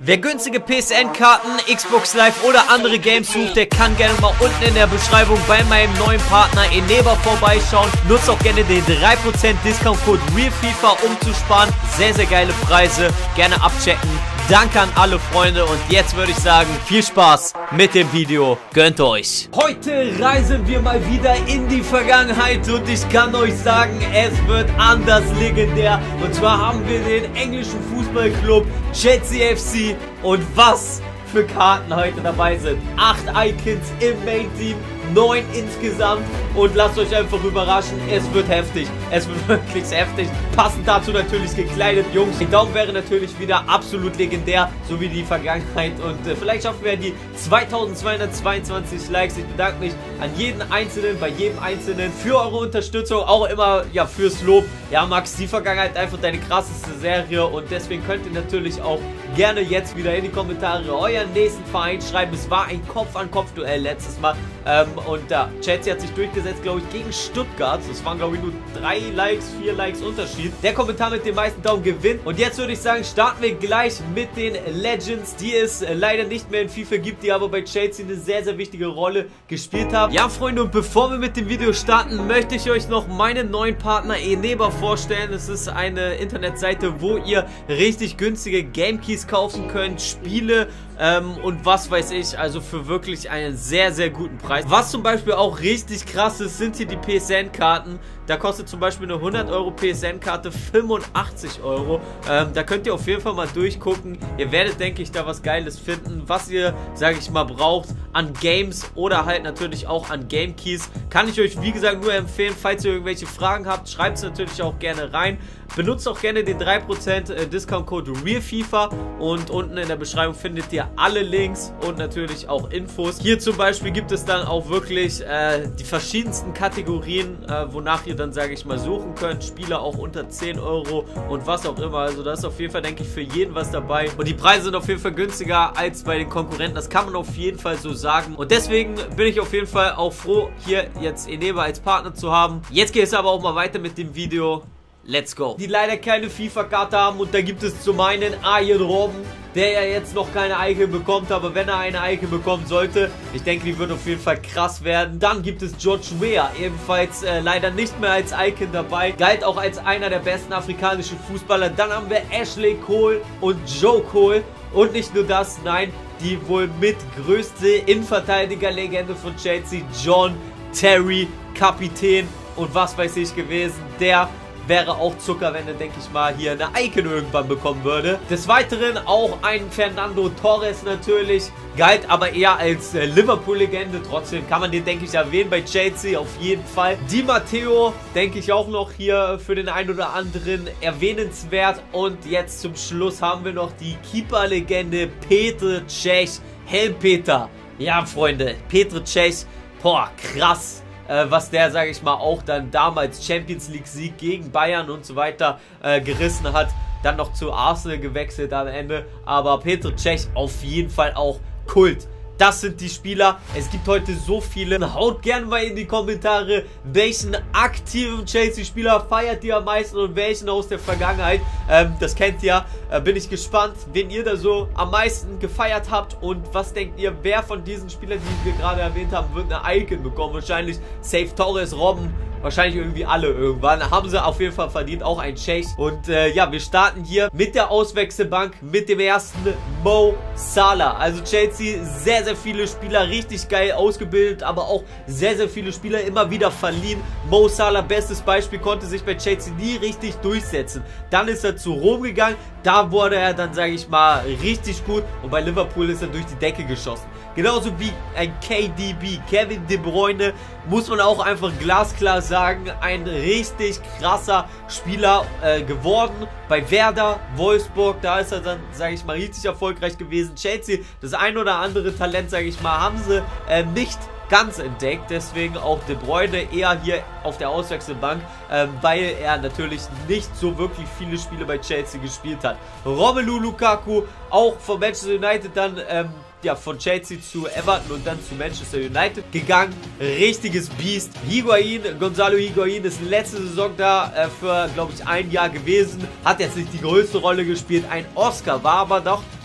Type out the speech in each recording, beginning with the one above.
Wer günstige PSN-Karten, Xbox Live oder andere Games sucht, der kann gerne mal unten in der Beschreibung bei meinem neuen Partner Eneba vorbeischauen. Nutzt auch gerne den 3% Discount-Code RealFIFA, um zu sparen. Sehr, sehr geile Preise. Gerne abchecken. Danke an alle Freunde und jetzt würde ich sagen, viel Spaß mit dem Video. Gönnt euch. Heute reisen wir mal wieder in die Vergangenheit und ich kann euch sagen, es wird anders legendär. Und zwar haben wir den englischen Fußballclub Chelsea FC und was für Karten heute dabei sind. 8 Icons im Main-Team, 9 insgesamt und lasst euch einfach überraschen, es wird heftig. Es wird wirklich heftig. Passend dazu natürlich gekleidet, Jungs. Der Daumen wäre natürlich wieder absolut legendär, so wie die Vergangenheit und vielleicht schaffen wir die 2222 Likes. Ich bedanke mich an jeden Einzelnen, bei jedem Einzelnen für eure Unterstützung, auch immer ja fürs Lob. Ja Max, die Vergangenheit einfach deine krasseste Serie und deswegen könnt ihr natürlich auch gerne jetzt wieder in die Kommentare euren nächsten Verein schreiben. Es war ein Kopf-an-Kopf-Duell letztes Mal und ja, Chelsea hat sich durchgesetzt, glaube ich, gegen Stuttgart. Das waren, glaube ich, nur 3 Likes, 4 Likes Unterschied. Der Kommentar mit den meisten Daumen gewinnt. Und jetzt würde ich sagen, starten wir gleich mit den Legends, die es leider nicht mehr in FIFA gibt, die aber bei Chelsea eine sehr, sehr wichtige Rolle gespielt haben. Ja, Freunde, und bevor wir mit dem Video starten, möchte ich euch noch meinen neuen Partner Eneba vorstellen. Es ist eine Internetseite, wo ihr richtig günstige Game Keys kaufen könnt, Spiele und was weiß ich, also für wirklich einen sehr, sehr guten Preis. Was zum Beispiel auch richtig krass ist, sind hier die PSN-Karten. Da kostet zum Beispiel eine 100 Euro PSN-Karte 85 Euro. Da könnt ihr auf jeden Fall mal durchgucken. Ihr werdet, denke ich, da was Geiles finden, was ihr, sage ich mal, braucht an Games oder halt natürlich auch an Game Keys. Kann ich euch, wie gesagt, nur empfehlen. Falls ihr irgendwelche Fragen habt, schreibt es natürlich auch gerne rein. Benutzt auch gerne den 3% Discount-Code RealFIFA und unten in der Beschreibung findet ihr alle Links und natürlich auch Infos. Hier zum Beispiel gibt es dann auch wirklich die verschiedensten Kategorien, wonach ihr dann, sage ich mal, suchen könnt. Spieler auch unter 10 Euro und was auch immer. Also da ist auf jeden Fall, denke ich, für jeden was dabei. Und die Preise sind auf jeden Fall günstiger als bei den Konkurrenten. Das kann man auf jeden Fall so sagen. Und deswegen bin ich auf jeden Fall auch froh, hier jetzt Eneba als Partner zu haben. Jetzt geht es aber auch mal weiter mit dem Video. Let's go. Die leider keine FIFA-Karte haben und da gibt es zum einen Arjen Robben, der ja jetzt noch keine Icon bekommt, aber wenn er eine Icon bekommen sollte, ich denke, die wird auf jeden Fall krass werden. Dann gibt es George Weah, ebenfalls leider nicht mehr als Icon dabei, galt auch als einer der besten afrikanischen Fußballer. Dann haben wir Ashley Cole und Joe Cole und nicht nur das, nein, die wohl mit größte Innenverteidiger-Legende von Chelsea, John Terry, Kapitän und was weiß ich gewesen, der wäre auch Zucker, wenn er, denke ich mal, hier eine Icon irgendwann bekommen würde. Des Weiteren auch ein Fernando Torres natürlich, galt aber eher als Liverpool-Legende. Trotzdem kann man den, denke ich, erwähnen bei Chelsea auf jeden Fall. Di Matteo, denke ich, auch noch hier für den einen oder anderen erwähnenswert. Und jetzt zum Schluss haben wir noch die Keeper-Legende Petr Cech, Helmpeter. Ja, Freunde, Petr Cech, boah, krass. Was der, sage ich mal, auch dann damals Champions League Sieg gegen Bayern und so weiter gerissen hat. Dann noch zu Arsenal gewechselt am Ende. Aber Petr Cech auf jeden Fall auch Kult. Das sind die Spieler. Es gibt heute so viele. Haut gerne mal in die Kommentare, welchen aktiven Chelsea-Spieler feiert ihr am meisten und welchen aus der Vergangenheit. Das kennt ihr. Bin ich gespannt, wen ihr da so am meisten gefeiert habt. Und was denkt ihr, wer von diesen Spielern, die wir gerade erwähnt haben, wird eine Icon bekommen? Wahrscheinlich Safe Torres, Robben. Wahrscheinlich irgendwie alle irgendwann. Haben sie auf jeden Fall verdient, auch ein Cech. Und ja, wir starten hier mit der Auswechselbank, mit dem ersten Mo Salah. Also Chelsea, sehr, sehr viele Spieler, richtig geil ausgebildet, aber auch sehr, sehr viele Spieler immer wieder verliehen. Mo Salah, bestes Beispiel, konnte sich bei Chelsea nie richtig durchsetzen. Dann ist er zu Rom gegangen, da wurde er dann, sage ich mal, richtig gut. Und bei Liverpool ist er durch die Decke geschossen. Genauso wie ein KDB, Kevin De Bruyne, muss man auch einfach glasklar sagen, ein richtig krasser Spieler geworden. Bei Werder, Wolfsburg, da ist er dann, sage ich mal, richtig erfolgreich gewesen. Chelsea, das ein oder andere Talent, sage ich mal, haben sie nicht ganz entdeckt, deswegen auch De Bruyne eher hier auf der Auswechselbank, weil er natürlich nicht so wirklich viele Spiele bei Chelsea gespielt hat. Romelu Lukaku, auch von Manchester United dann ja, von Chelsea zu Everton und dann zu Manchester United gegangen. Richtiges Biest. Higuain, Gonzalo Higuain ist letzte Saison da für, glaube ich, ein Jahr gewesen. Hat jetzt nicht die größte Rolle gespielt. Ein Oscar war aber doch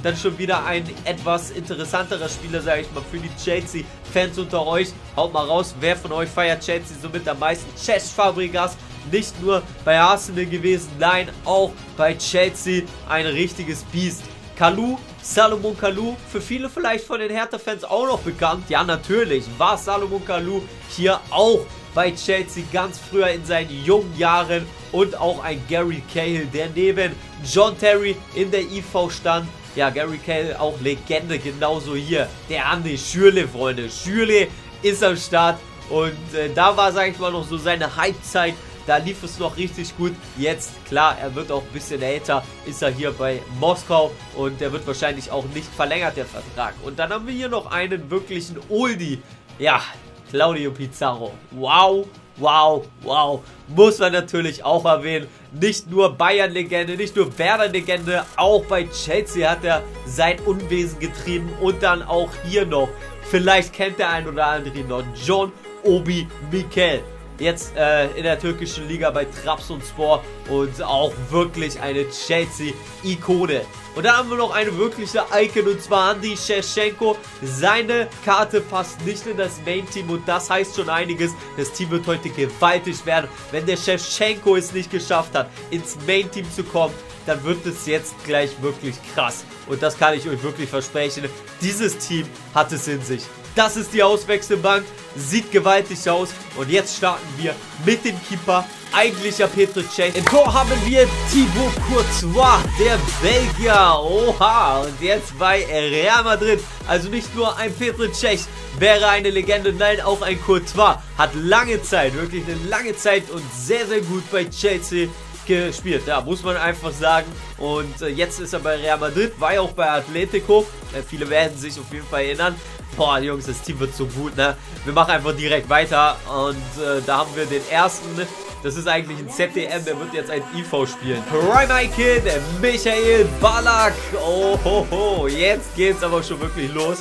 dann schon wieder ein etwas interessanterer Spieler, sage ich mal, für die Chelsea-Fans unter euch. Haut mal raus, wer von euch feiert Chelsea somit am meisten? Cesc Fabregas, nicht nur bei Arsenal gewesen, nein, auch bei Chelsea ein richtiges Biest. Kalou, Salomon Kalou, für viele vielleicht von den Hertha-Fans auch noch bekannt. Ja, natürlich war Salomon Kalou hier auch bei Chelsea ganz früher in seinen jungen Jahren. Und auch ein Gary Cahill, der neben John Terry in der IV stand. Ja, Gary Cahill auch Legende, genauso hier. Der Andi Schürrle, Freunde. Schürrle ist am Start. Und da war, sage ich mal, noch so seine Halbzeit. Da lief es noch richtig gut. Jetzt, klar, er wird auch ein bisschen älter. Ist er hier bei Moskau. Und der wird wahrscheinlich auch nicht verlängert, der Vertrag. Und dann haben wir hier noch einen wirklichen Oldie. Ja, Claudio Pizarro. Wow, wow, wow. Muss man natürlich auch erwähnen. Nicht nur Bayern-Legende, nicht nur Werder-Legende. Auch bei Chelsea hat er sein Unwesen getrieben. Und dann auch hier noch. Vielleicht kennt der ein oder andere ihn noch. John Obi Mikel. Jetzt in der türkischen Liga bei Trabzonspor und auch wirklich eine Chelsea-Ikone. Und dann haben wir noch eine wirkliche Icon, und zwar Andy Shevchenko. Seine Karte passt nicht in das Main-Team und das heißt schon einiges. Das Team wird heute gewaltig werden. Wenn der Shevchenko es nicht geschafft hat, ins Main-Team zu kommen, dann wird es jetzt gleich wirklich krass. Und das kann ich euch wirklich versprechen. Dieses Team hat es in sich. Das ist die Auswechselbank, sieht gewaltig aus und jetzt starten wir mit dem Keeper, eigentlicher Petr Cech. Im Tor haben wir Thibaut Courtois, der Belgier, oha, und jetzt bei Real Madrid, also nicht nur ein Petr Cech wäre eine Legende, nein, auch ein Courtois, hat lange Zeit, wirklich eine lange Zeit und sehr, sehr gut bei Chelsea gespielt, ja, muss man einfach sagen. Und jetzt ist er bei Real Madrid, war ja auch bei Atletico, viele werden sich auf jeden Fall erinnern. Boah, Jungs, das Team wird so gut, ne? Wir machen einfach direkt weiter und da haben wir den ersten. Das ist eigentlich ein ZDM, der wird jetzt ein IV spielen. Prime Icon, Michael Ballack. Oh, ho, ho. Jetzt geht's aber schon wirklich los.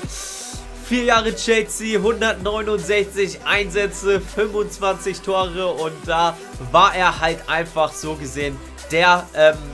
4 Jahre Chelsea, 169 Einsätze, 25 Tore und da war er halt einfach so gesehen der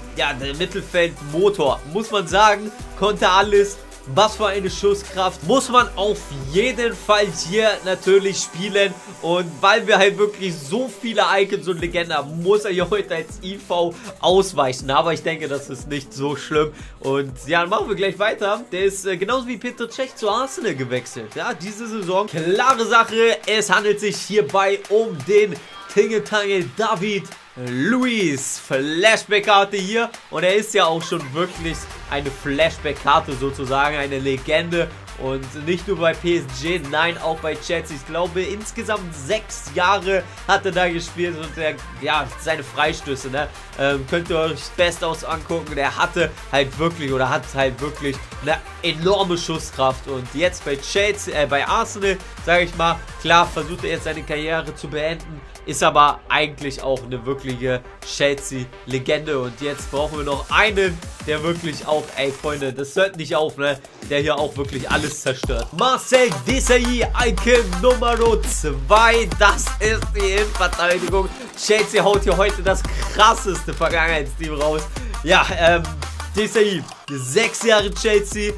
Mittelfeldmotor. Muss man sagen, konnte alles. Was für eine Schusskraft, muss man auf jeden Fall hier natürlich spielen. Und weil wir halt wirklich so viele Icons und Legenden haben, muss er hier heute als IV ausweichen. Aber ich denke, das ist nicht so schlimm. Und ja, dann machen wir gleich weiter. Der ist genauso wie Petr Cech zu Arsenal gewechselt. Ja, diese Saison. Klare Sache, es handelt sich hierbei um den Tingeltangel David Luiz. Flashback-Karte hier. Und er ist ja auch schon wirklich eine Flashback-Karte sozusagen, eine Legende. Und nicht nur bei PSG, nein, auch bei Chelsea. Ich glaube, insgesamt 6 Jahre hat er da gespielt und seine Freistöße, ne? Könnt ihr euch Bestaus angucken. Der hatte halt wirklich oder hat halt wirklich eine enorme Schusskraft. Und jetzt bei Chelsea, bei Arsenal, sage ich mal, klar, versucht er jetzt seine Karriere zu beenden. Ist aber eigentlich auch eine wirkliche Chelsea-Legende. Und jetzt brauchen wir noch einen, der wirklich auch, ey Freunde, das hört nicht auf, ne? Der hier auch wirklich alles zerstört. Marcel Desailly, Icon Nummer 2. Das ist die Innenverteidigung. Chelsea haut hier heute das krasseste Vergangenheitsteam raus. Ja, Desailly, 6 Jahre Chelsea,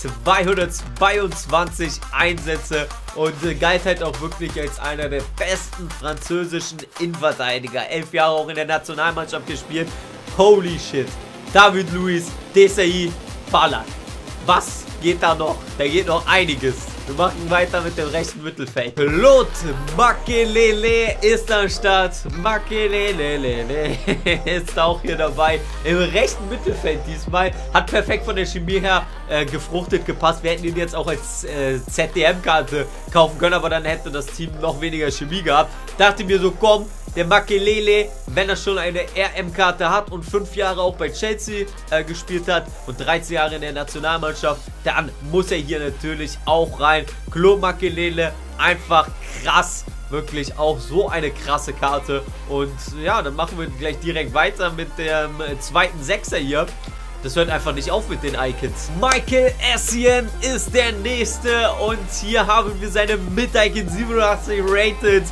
222 Einsätze und galt halt auch wirklich als einer der besten französischen Innenverteidiger. 11 Jahre auch in der Nationalmannschaft gespielt. Holy shit. David Luiz, Desailly, Ballack. Was geht da noch? Da geht noch einiges. Wir machen weiter mit dem rechten Mittelfeld. Claude Makelele ist am Start. Makelele ist auch hier dabei. Im rechten Mittelfeld diesmal. Hat perfekt von der Chemie her gefruchtet, gepasst. Wir hätten ihn jetzt auch als ZDM-Karte kaufen können, aber dann hätte das Team noch weniger Chemie gehabt. Dachte mir so, komm, der Makelele, wenn er schon eine RM-Karte hat und 5 Jahre auch bei Chelsea gespielt hat und 13 Jahre in der Nationalmannschaft, dann muss er hier natürlich auch rein. Claude Makelele, einfach krass, wirklich auch so eine krasse Karte. Und ja, dann machen wir gleich direkt weiter mit dem zweiten Sechser hier. Das hört einfach nicht auf mit den Icons. Michael Essien ist der nächste und hier haben wir seine Mid-Icon 87 rated.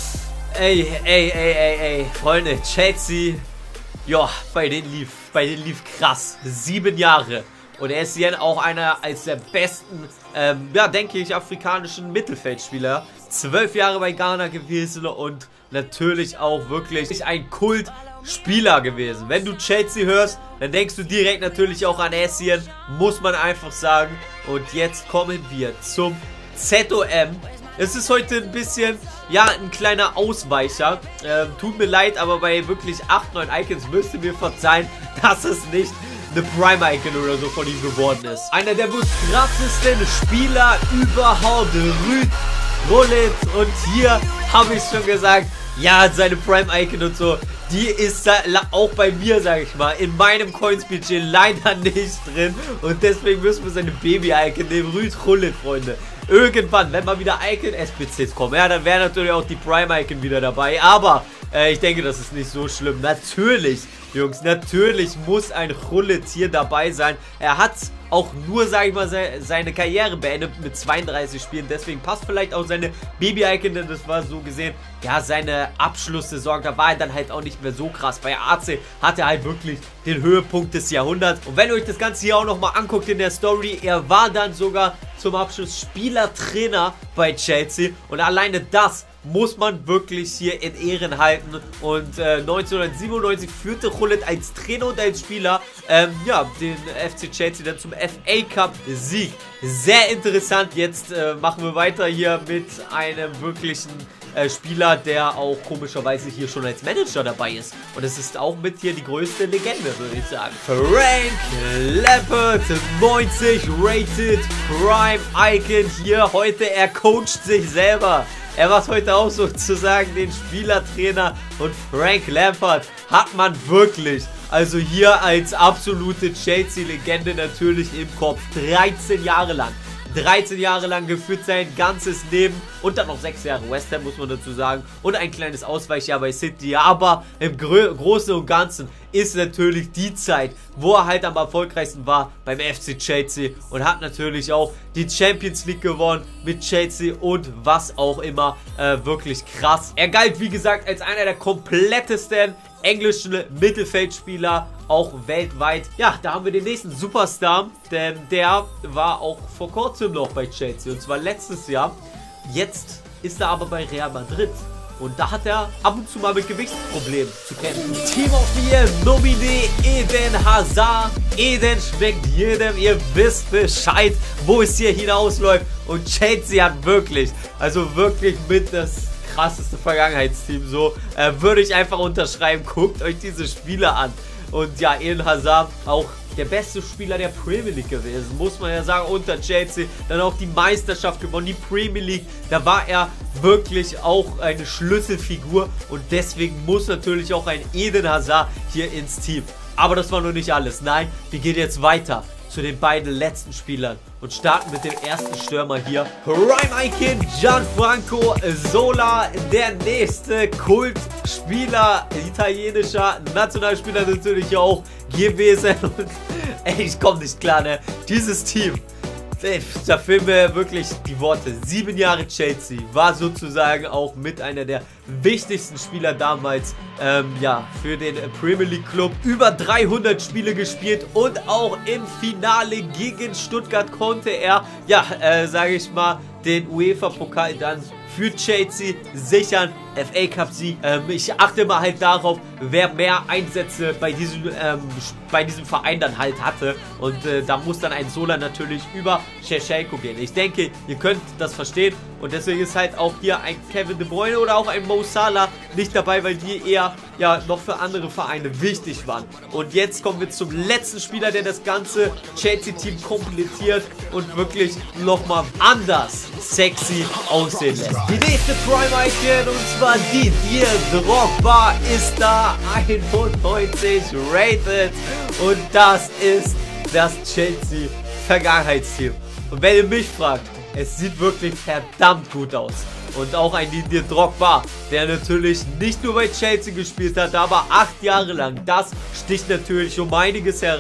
Ey, Freunde, Chelsea, ja, bei denen lief krass. 7 Jahre Und Essien auch einer als der besten, ja, denke ich, afrikanischen Mittelfeldspieler. 12 Jahre bei Ghana gewesen und natürlich auch wirklich ein Kultspieler gewesen. Wenn du Chelsea hörst, dann denkst du direkt natürlich auch an Essien, muss man einfach sagen. Und jetzt kommen wir zum ZOM. Es ist heute ein bisschen, ja, ein kleiner Ausweicher. Tut mir leid, aber bei wirklich 8, 9 Icons müsst ihr mir verzeihen, dass es nicht eine Prime-Icon oder so von ihm geworden ist. Einer der wohl krassesten Spieler überhaupt, Ruud Gullit. Und hier habe ich schon gesagt, ja, seine Prime-Icon und so, die ist auch bei mir, sage ich mal, in meinem Coins-Budget leider nicht drin. Und deswegen müssen wir seine Baby-Icon nehmen, Ruud Gullit, Freunde. Irgendwann, wenn mal wieder Icon-SBCs kommen, ja, dann wäre natürlich auch die Prime-Icon wieder dabei. Aber ich denke, das ist nicht so schlimm. Natürlich, Jungs, natürlich muss ein Gullit hier dabei sein. Er hat auch nur, sage ich mal, seine Karriere beendet mit 32 Spielen. Deswegen passt vielleicht auch seine Baby-Icon, denn das war so gesehen, ja, seine Abschlusssaison. Da war er dann halt auch nicht mehr so krass. Bei AC hat er halt wirklich den Höhepunkt des Jahrhunderts. Und wenn ihr euch das Ganze hier auch nochmal anguckt in der Story, er war dann sogar zum Abschluss Spielertrainer bei Chelsea. Und alleine das muss man wirklich hier in Ehren halten. Und 1997 führte Gullit als Trainer und als Spieler ja, den FC Chelsea dann zum FA Cup Sieg. Sehr interessant. Jetzt machen wir weiter hier mit einem wirklichen Spieler, der auch komischerweise hier schon als Manager dabei ist. Und es ist auch mit hier die größte Legende, würde ich sagen. Frank Lampard, 90 rated Prime Icon hier heute. Er coacht sich selber. Er macht heute auch sozusagen den Spielertrainer. Und Frank Lampard hat man wirklich, also hier als absolute Chelsea-Legende natürlich im Kopf. 13 Jahre lang. 13 Jahre lang geführt sein ganzes Leben und dann noch 6 Jahre West Ham, muss man dazu sagen, und ein kleines Ausweichjahr bei City, aber im Großen und Ganzen ist natürlich die Zeit, wo er halt am erfolgreichsten war beim FC Chelsea und hat natürlich auch die Champions League gewonnen mit Chelsea und was auch immer, wirklich krass. Er galt, wie gesagt, als einer der komplettesten englischen Mittelfeldspieler, auch weltweit. Ja, da haben wir den nächsten Superstar, denn der war auch vor kurzem noch bei Chelsea und zwar letztes Jahr. Jetzt ist er aber bei Real Madrid und da hat er ab und zu mal mit Gewichtsproblemen zu kämpfen. Team of the Year Nominee Eden Hazard. Eden schmeckt jedem, ihr wisst Bescheid, wo es hier hinausläuft und Chelsea hat wirklich, also wirklich mit das krasseste Vergangenheitsteam, so würde ich einfach unterschreiben. Guckt euch diese Spieler an. Und ja, Eden Hazard auch der beste Spieler der Premier League gewesen, muss man ja sagen, unter Chelsea. Dann auch die Meisterschaft gewonnen, die Premier League. Da war er wirklich auch eine Schlüsselfigur und deswegen muss natürlich auch ein Eden Hazard hier ins Team. Aber das war noch nicht alles. Nein, wir gehen jetzt weiter zu den beiden letzten Spielern und starten mit dem ersten Stürmer hier. Prime Icon Gianfranco Zola, der nächste Kultspieler, italienischer Nationalspieler natürlich auch gewesen. Und ey, ich komme nicht klar, ne? Dieses Team, da fehlen mir wirklich die Worte. 7 Jahre Chelsea, war sozusagen auch mit einer der wichtigsten Spieler damals, ja, für den Premier League Club. Über 300 Spiele gespielt und auch im Finale gegen Stuttgart konnte er, ja, sage ich mal, den UEFA-Pokal dann für Chelsea sichern. FA Cup Sieg. Ich achte mal halt darauf, wer mehr Einsätze bei diesem Verein dann halt hatte. Und da muss dann ein Zola natürlich über Shevchenko gehen. Ich denke, ihr könnt das verstehen. Und deswegen ist halt auch hier ein Kevin De Bruyne oder auch ein Mo Salah nicht dabei, weil die eher ja noch für andere Vereine wichtig waren. Und jetzt kommen wir zum letzten Spieler, der das ganze Chelsea-Team komplettiert und wirklich nochmal anders sexy aussehen lässt. Die nächste Prime Icon, und zwar Didier Drogba, ist da 91 rated und das ist das Chelsea Vergangenheitsteam. Und wenn ihr mich fragt, es sieht wirklich verdammt gut aus. Und auch ein Didier Drogba, der natürlich nicht nur bei Chelsea gespielt hat, aber 8 Jahre lang. Das sticht natürlich um einiges heraus.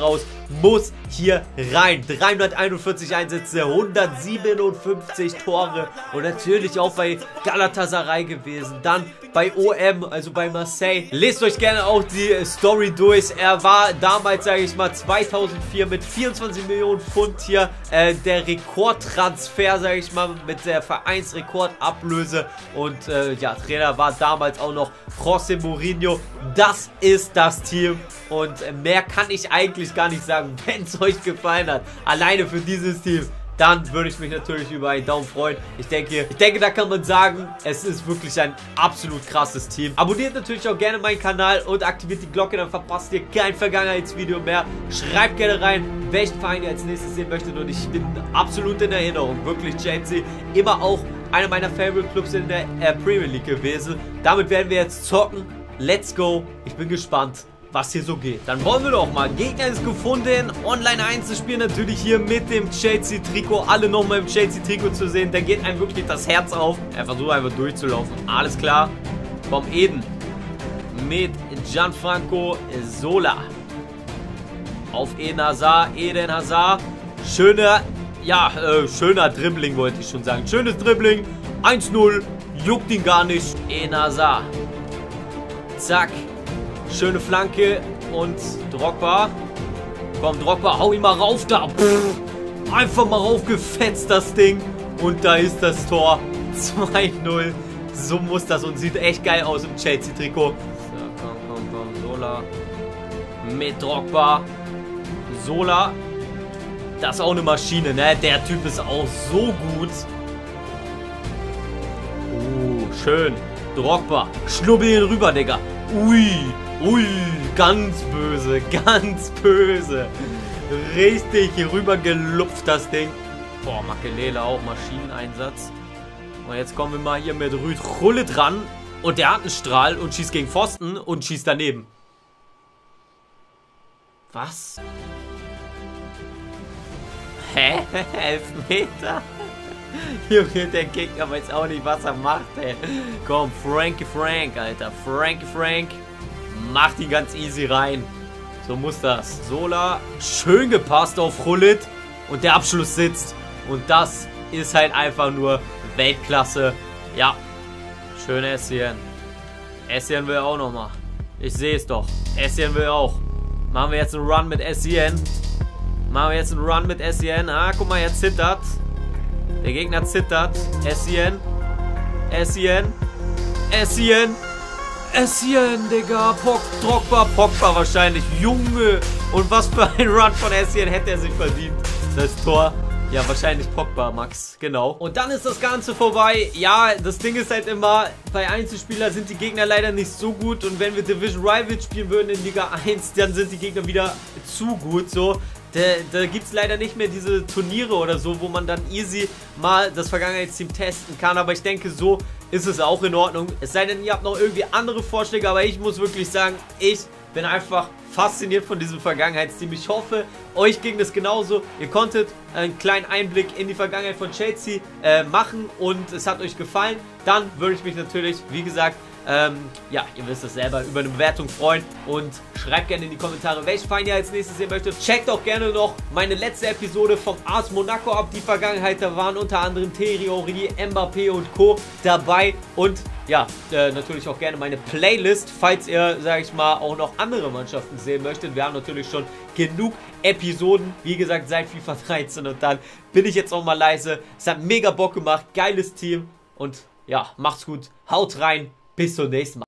muss hier rein. 341 Einsätze, 157 Tore und natürlich auch bei Galatasaray gewesen. Dann bei OM, also bei Marseille. Lest euch gerne auch die Story durch. Er war damals, sage ich mal, 2004 mit 24 Millionen Pfund hier der Rekordtransfer, sage ich mal, mit der Vereinsrekordablöse. Und ja, Trainer war damals auch noch José Mourinho. Das ist das Team und mehr kann ich eigentlich gar nicht sagen. Wenn es euch gefallen hat, alleine für dieses Team, dann würde ich mich natürlich über einen Daumen freuen. Ich denke, da kann man sagen, es ist wirklich ein absolut krasses Team. Abonniert natürlich auch gerne meinen Kanal und aktiviert die Glocke, dann verpasst ihr kein Vergangenheitsvideo mehr. Schreibt gerne rein, welchen Verein ihr als nächstes sehen möchtet und ich bin absolut in Erinnerung. Wirklich Chelsea, immer auch einer meiner Favorite Clubs in der Premier League gewesen. Damit werden wir jetzt zocken. Let's go. Ich bin gespannt, was hier so geht. Dann wollen wir doch mal. Gegner ist gefunden. Online Einzelspiel natürlich hier mit dem Chelsea-Trikot. Alle nochmal im Chelsea-Trikot zu sehen. Da geht einem wirklich das Herz auf. Er versucht einfach durchzulaufen. Alles klar. Vom Eden. Mit Gianfranco Zola. Auf Eden Hazard. Eden Hazard. Schöner, ja, schöner Dribbling wollte ich schon sagen. Schönes Dribbling. 1-0. Juckt ihn gar nicht. Eden Hazard. Zack. Schöne Flanke und Drogba. Komm, Drogba, hau ihn mal rauf da. Pff, einfach mal raufgefetzt, das Ding. Und da ist das Tor. 2-0. So muss das und sieht echt geil aus im Chelsea-Trikot. So, komm. Zola. Mit Drogba. Zola. Das ist auch eine Maschine, ne? Der Typ ist auch so gut. Schön. Drogba. Schnubbel ihn rüber, Digga. Ui, ganz böse, ganz böse. Richtig rüber gelupft, das Ding. Boah, Makelele auch, Maschineneinsatz. Und jetzt kommen wir mal hier mit Rüd Rulle dran. Und der hat einen Strahl und schießt gegen Pfosten und schießt daneben. Was? Hä? Elfmeter? Junge, der Gegner weiß auch nicht, was er macht, ey. Komm, Frankie Frank, Alter. Frankie Frank macht ihn ganz easy rein. So muss das. Zola, schön gepasst auf Rullit. Und der Abschluss sitzt. Und das ist halt einfach nur Weltklasse. Ja, schön Essien. Essien will auch nochmal. Ich sehe es doch. Essien will auch. Machen wir jetzt einen Run mit Essien. Ah, guck mal, er zittert. Der Gegner zittert. Essien, Digga. Pogba wahrscheinlich. Junge. Und was für ein Run von Essien hätte er sich verdient. Das Tor. Ja, wahrscheinlich Pogba, Max. Genau. Und dann ist das Ganze vorbei. Ja, das Ding ist halt immer, bei Einzelspielern sind die Gegner leider nicht so gut. Und wenn wir Division Rivals spielen würden in Liga 1, dann sind die Gegner wieder zu gut. So. Da gibt es leider nicht mehr diese Turniere oder so, wo man dann easy mal das Vergangenheitsteam testen kann. Aber ich denke, so ist es auch in Ordnung. Es sei denn, ihr habt noch irgendwie andere Vorschläge. Aber ich muss wirklich sagen, ich bin einfach fasziniert von diesem Vergangenheitsteam. Ich hoffe, euch ging das genauso. Ihr konntet einen kleinen Einblick in die Vergangenheit von Chelsea machen und es hat euch gefallen. Dann würde ich mich natürlich, wie gesagt, ja, ihr wisst es selber, über eine Bewertung freuen und schreibt gerne in die Kommentare, welchen Verein ihr als nächstes sehen möchtet. Checkt auch gerne noch meine letzte Episode vom AS Monaco ab. Die Vergangenheit, da waren unter anderem Thierry Henry, Mbappé und Co. dabei und ja, natürlich auch gerne meine Playlist, falls ihr, sage ich mal, auch noch andere Mannschaften sehen möchtet. Wir haben natürlich schon genug Episoden, wie gesagt, seit FIFA 13 und dann bin ich jetzt auch mal leise. Es hat mega Bock gemacht, geiles Team und ja, macht's gut, haut rein. Bis zum nächsten Mal.